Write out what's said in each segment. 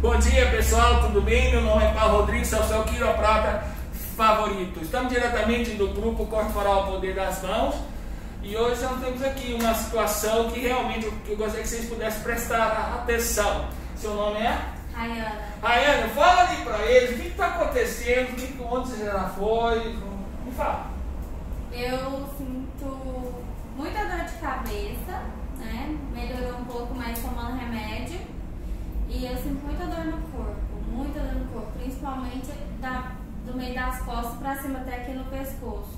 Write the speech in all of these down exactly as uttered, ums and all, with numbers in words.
Bom dia, pessoal, tudo bem? Meu nome é Paulo Rodrigues, sou o seu quiroprata favorito. Estamos diretamente do grupo Corporal Poder das Mãos e hoje nós temos aqui uma situação que realmente eu gostaria que vocês pudessem prestar atenção. Seu nome é? Rayana. Rayana, fala ali para eles o que está acontecendo, o que, onde você já foi, me fala. Eu sinto muita dor de cabeça, né? Melhorou um pouco, mais tomando remédio. E eu sinto muita dor no corpo, muita dor no corpo, principalmente da, do meio das costas pra cima até aqui no pescoço.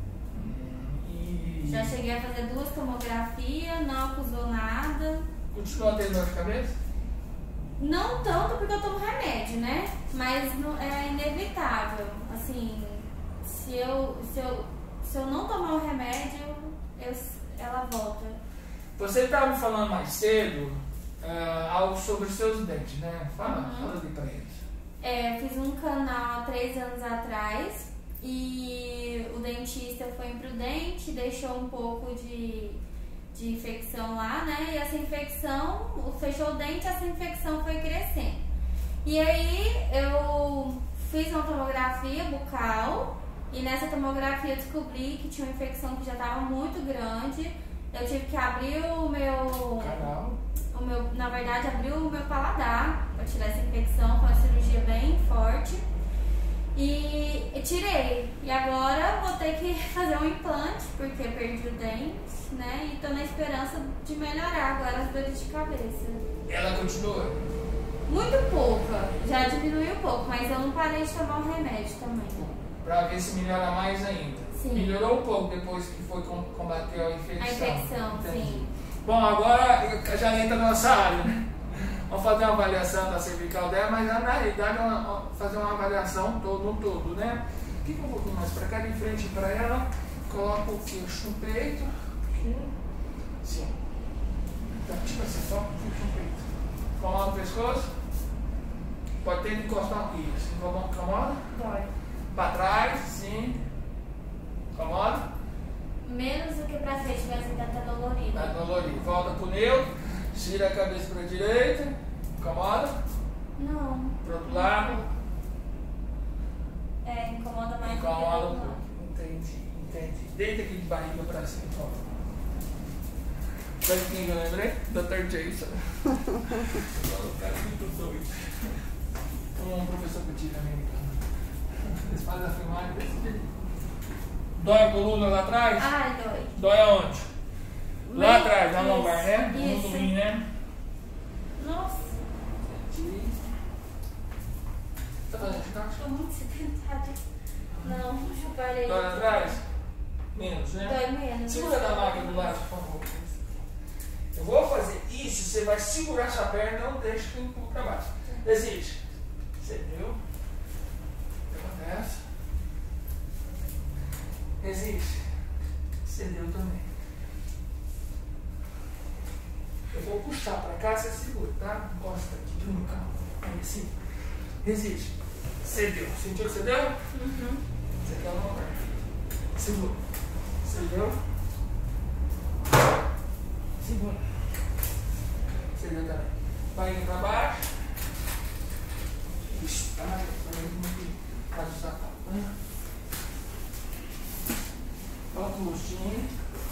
E... Já cheguei a fazer duas tomografias, não acusou nada. Continua tendo dor de cabeça? Não tanto porque eu tomo remédio, né? Mas não, é inevitável. Assim, se eu, se eu, se eu não tomar o remédio, eu, ela volta. Você estava me falando mais cedo uh, algo sobre os seus dentes, né? Fala, uhum. fala ali pra eles. É, eu fiz um canal há três anos atrás e o dentista foi imprudente, deixou um pouco de, de infecção lá, né? E essa infecção, fechou o dente, essa infecção foi crescendo. E aí eu fiz uma tomografia bucal e nessa tomografia eu descobri que tinha uma infecção que já estava muito grande. Eu tive que abrir o meu, Canal. o meu, na verdade abrir o meu paladar para tirar essa infecção, foi uma cirurgia bem forte e, e tirei. E agora vou ter que fazer um implante porque eu perdi o dente, né? E tô na esperança de melhorar agora as dores de cabeça. Ela continua? Muito pouca, já diminuiu um pouco, mas eu não parei de tomar o remédio também. Para ver se melhora mais ainda. Sim. Melhorou um pouco depois que foi combater a infecção. A infecção, Entendi. sim. Bom, agora já entra na nossa área, né? Vamos fazer uma avaliação da cervical dela, mas na realidade é uma, fazer uma avaliação todo, no todo, né? Fica um pouquinho mais para cá, de frente para ela, coloca o queixo no peito, sim. Então, tipo assim, só o queixo no peito. Incomoda o pescoço? Pode ter que encostar isso. Incomoda? Dói. Para trás, sim. Incomoda? Menos do que pra frente, mas ainda tá dolorido. Tá dolorido. Volta pro neutro, gira a cabeça para a direita. Incomoda? Não. Pro outro lado? É, incomoda mais Incomoda do um que pouco. Entendi, entendi. Deita aqui de barriga para cima, por favor. Sabe quem eu lembrei? doutor Jason. O cara é muito doido. Um professor que eu tive americano. Eles fazem a filmagem desse jeito. Dói a coluna lá atrás? Ai, dói. Dói aonde? Lá Isso, atrás, na lombar, né? isso. No rim, né? Nossa. Tá fazendo chicote? Tô muito sedentária. Não, eu parei. Dói lá atrás? Menos, né? Dói menos. Segura da máquina do lado, por favor. Eu vou fazer isso, você vai segurar sua perna, não deixe que empurre para baixo. Desiste. Você viu? Acontece. Resiste. Cedeu também. Eu vou puxar para cá, você segura, tá? Encosta aqui no carro. Aí assim. Resiste. Cedeu. Sentiu que cedeu? Uhum. Cedeu na perna. Segura. Cedeu. Segura. Cedeu também. Barriga para baixo. Isso, tá mais faz o sapato, né? Coloca o rostinho.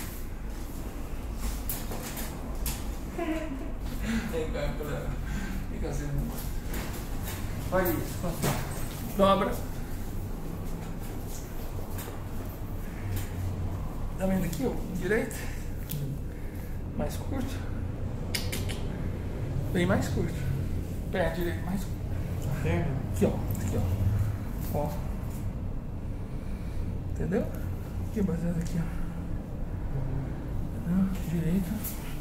Vem cá, galera. Fica assim. Faz isso. Dobra. Tá vendo aqui, ó? Direito. Mais curto. Bem mais curto. Pé direito, mais curto. Aqui, ó. Aqui, ó. Ó. Entendeu? Aqui, baseado aqui, ó. Entendeu? Direito.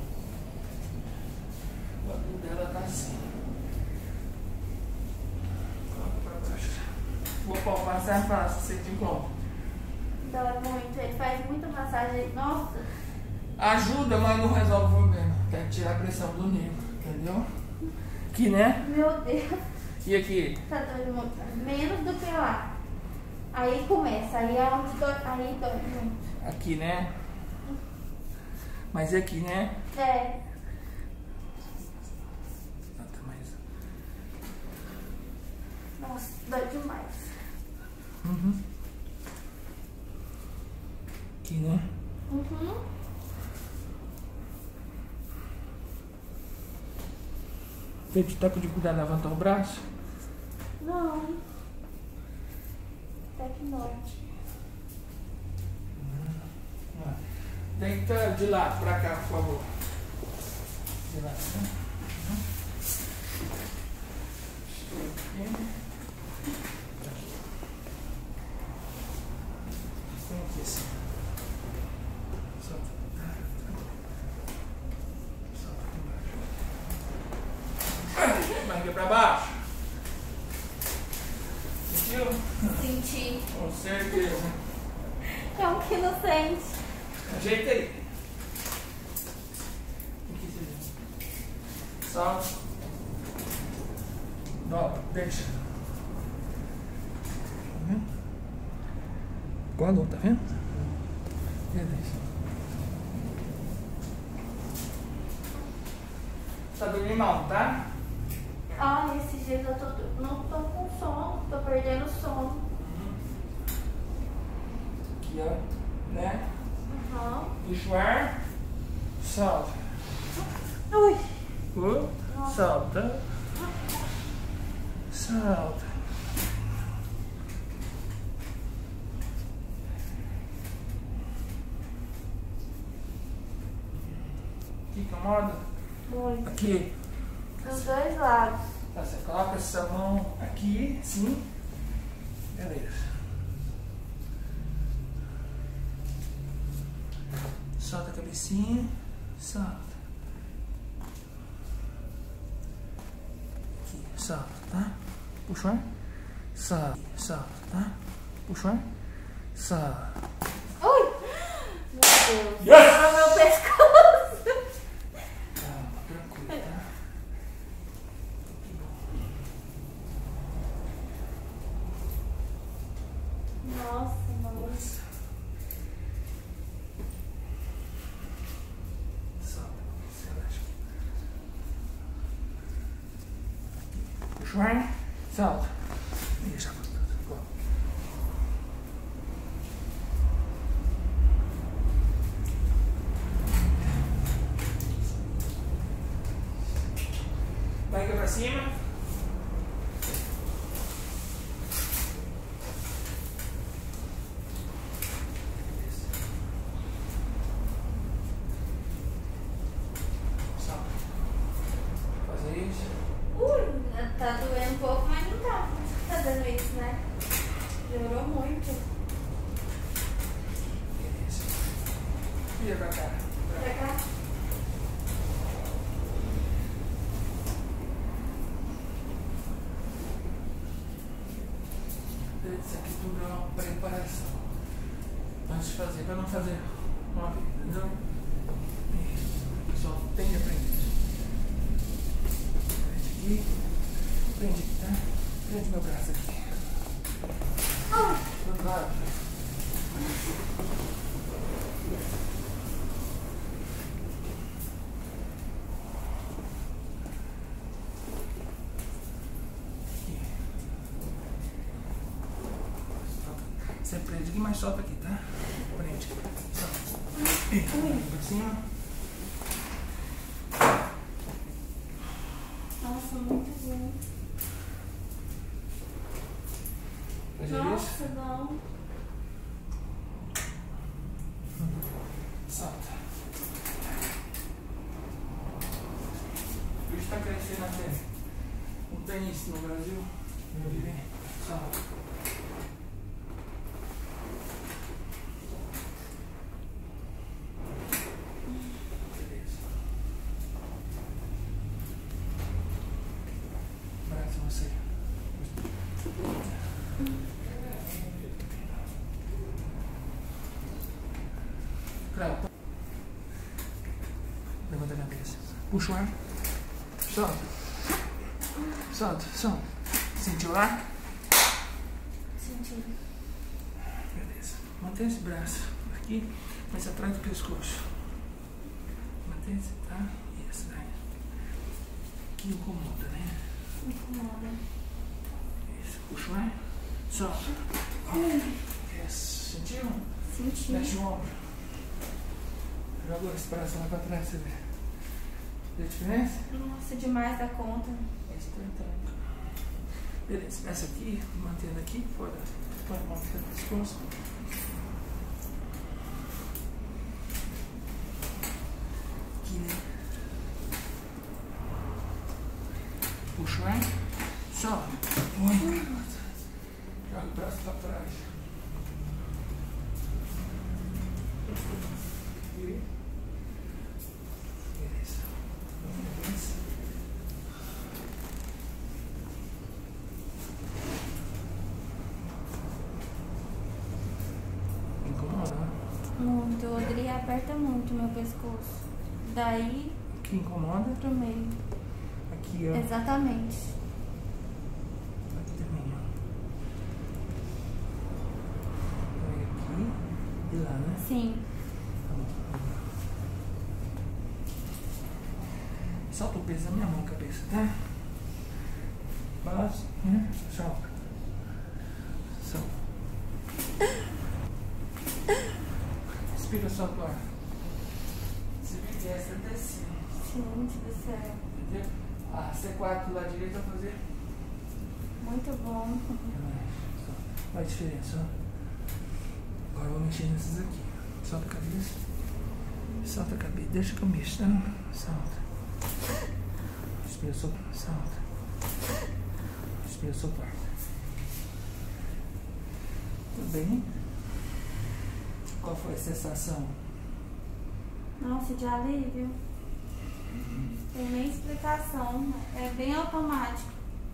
O lado dela tá assim. Coloca pra baixo. Vou palpar, sai fácil, você te como. Dói muito, ele faz muita massagem. Nossa. Ajuda, mas não resolve o problema. Tem que tirar a pressão do nervo, entendeu? Aqui, né? Meu Deus. E aqui? Tá doendo muito. Menos do que lá. Aí começa, aí é onde dói, aí dói muito. Aqui, né? Mas é aqui, né? É. Nota mais. Nossa, dói demais. Uhum. Aqui, né? Uhum. Teve tempo de cuidar, levantar o braço? Não. Até que não. Deita de lado pra cá, por favor. De lado, né? Uhum. Estou aqui. Vem aqui assim. Solta. Solta aqui embaixo. Barriga pra baixo. Sentiu? Senti. Com certeza. É um que não sente. Ajeita aí. Aqui, você solta. Dobra, deixa. Tá vendo? Igual a outra, tá vendo? Beleza. Tá dormindo mal, tá? Ai, esses dias eu tô, não tô com sono, tô perdendo sono. Aqui, ó. Né? Uhum. Puxa o ar. Solta. Ui. Uh, solta. Solta. Aqui, incomoda? Muito. Aqui. Dos dois lados. Tá, você coloca essa mão aqui, sim. Beleza. Solta a cabecinha. Solta. Aqui, solta, tá? Puxa o ar. Solta, solta, tá? Puxa o ar. Solta. Ui! Meu Deus. Yes! Ah, meu pescoço. Calma, tranquilo, tá? Nossa, mano. Solta, você relaxa. Puxa o ar. Solta. E deixa pra tudo. Barriga pra cima. Solta. Fazer isso. Ui, tá doendo um pouco, mas não tá. Tá dando isso, né? Melhorou muito. Beleza. Vira pra cá. Pra cá. Isso aqui tudo é uma preparação. Antes de fazer, pra não fazer uma vez, entendeu? Só tem que aprender. Prende aqui. Prende aqui, tá? Prende meu braço aqui. Do lado. Você prende aqui, mas solta aqui, tá? Prende. Solta. Vem pra cima. Nossa, muito bom. Fazer isso. Nossa, não. Solta. O bicho tá crescendo até. Não tem isso no Brasil. Não vi. Solta. Beleza. Braço você. Claro. Levanta a cabeça. Puxa o ar. Solta. Solta, solta. Sentiu o ar? Senti. Beleza. Mantém esse braço aqui, mas atrás do pescoço. Mantém esse, tá? Isso, daí. Que incomoda, né? Incomoda. Isso. Puxa, vai. Solta. Isso. Sentiu? Senti. Mexe o ombro. Joga a respiração lá pra trás, você vê. Vê a diferença? Nossa, demais da conta. Beleza, começa aqui, mantendo aqui, fora. Põe a mão aqui no pescoço. Aqui, né? Puxa, vai. Sobe. Muito. Joga o braço pra trás. Beleza. Beleza. Incomoda, né? Muito. O Odri aperta muito o meu pescoço. Daí Que incomoda? pro meio. Aqui, ó. Exatamente. Aqui também, ó. Vai aqui e lá, né? Sim. Tá bom. Solta o peso da minha mão, cabeça, tá? Base, né? Solta. Solta. Respira, solta o ar. Você vê que essa até assim. Gente do céu. Entendeu? A C quatro do lado direito vai fazer. Muito bom. Olha a diferença, ó. Agora eu vou mexer nesses aqui. Solta a cabeça. Solta a cabeça. Deixa que eu mexo, tá? Solta. Respira, solta. Solta. Respira, solta. Tudo bem? Qual foi a sensação? Nossa, de alívio. Tem nem explicação. É bem automático.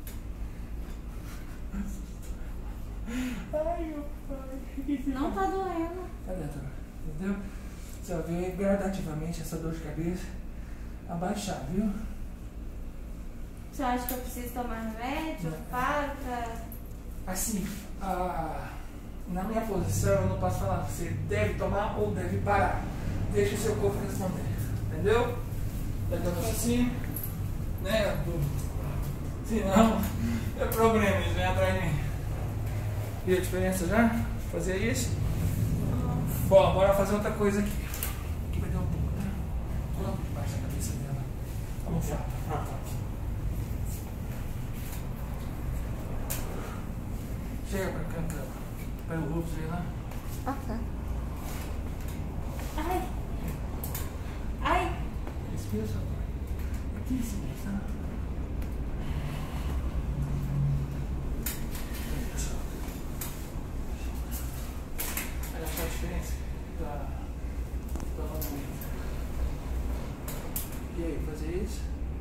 Ai, meu pai. Não tá doendo. Tá dentro, entendeu? Você vai ver gradativamente essa dor de cabeça abaixar, viu? Você acha que eu preciso tomar remédio? Não. Paro pra... Assim, a, na minha posição eu não posso falar que você deve tomar ou deve parar. Deixa o seu corpo responder, entendeu? Tá dando assim, né? Senão é problema, eles vêm atrás de mim. Viu a diferença já? Fazer isso? Bom, bora fazer outra coisa aqui. Aqui vai dar um pouco, tá? Vamos debaixo da cabeça dela. Vamos lá. Ah, tá. Chega pra cá, cara. Pega o rosto aí lá. Ah, tá. Ai. Ai. Respira só. Aqui em cima, tá? Olha só a diferença da, da movimento. E aí, fazer isso?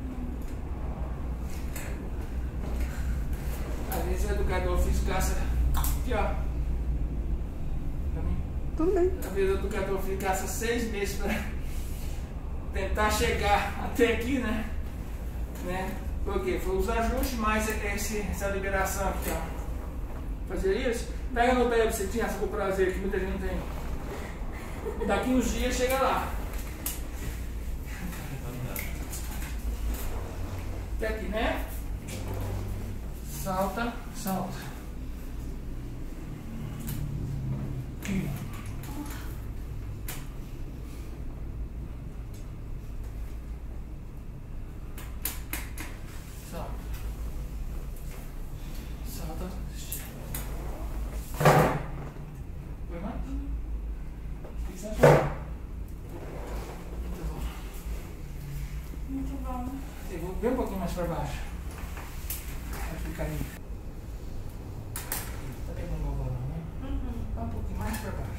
Às vezes o educador físico gasta aqui, ó. Pra mim. Tudo bem. Às vezes o educador físico gasta seis meses pra tentar chegar até aqui, né? né? Por quê? Foi os ajustes mais esse, essa liberação aqui, ó. Fazer isso? Pega no pé, você tinha essa prazer que muita gente não tem. Daqui uns dias chega lá. Até aqui, né? Salta, salta. Aqui. Salta. Salta. Foi mais? O que você achou? Muito bom. Muito bom. Eu vou bem um pouquinho mais para baixo. Vai ficar aí. Tá pegando o valor, né? Uhum. Vai um pouquinho mais para baixo.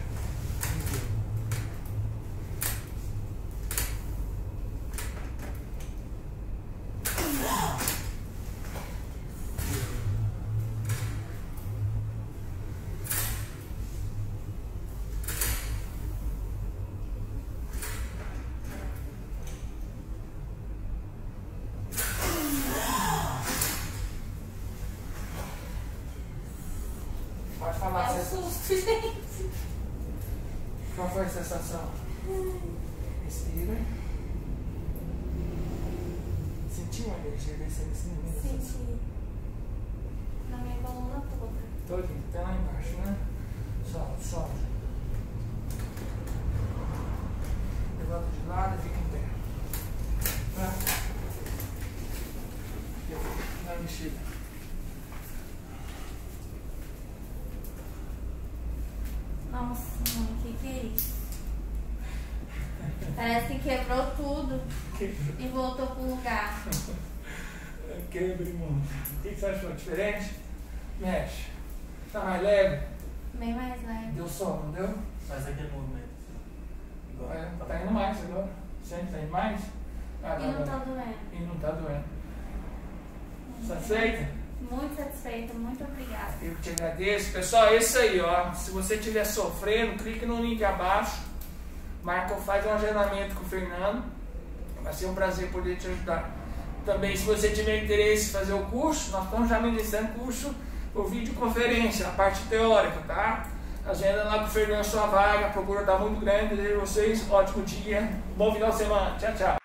Pode falar, É um você- susto, gente. qual foi a sensação? Respira. Sentiu a energia descendo assim no meio da sua- Senti. na minha coluna toda. Todinho, até lá embaixo, né? Sobe, sobe. Levanta de lado e fica em pé. Né? Dá uma mexida. Nossa, mãe, o que, que é isso? Parece que quebrou tudo e voltou pro lugar. Quebra, irmão. O que você achou? Diferente? Mexe. Tá mais leve? Bem mais leve. Deu som, não deu? Faz aquele movimento. Igual. É, tá indo mais agora. Sente, tá indo mais? Ah, E não doendo. tá doendo. E não tá doendo. Satisfeita? Muito satisfeita, muito obrigada. Eu te agradeço. Pessoal, é isso aí, ó. Se você estiver sofrendo, clique no link abaixo. Marca ou faz um agendamento com o Fernando. Vai ser um prazer poder te ajudar. Também, se você tiver interesse em fazer o curso, nós estamos já ministrando curso por videoconferência, a parte teórica, tá? Agenda lá com o Fernando sua vaga, a procura está muito grande. Desejo a vocês ótimo dia, bom final de semana. Tchau, tchau.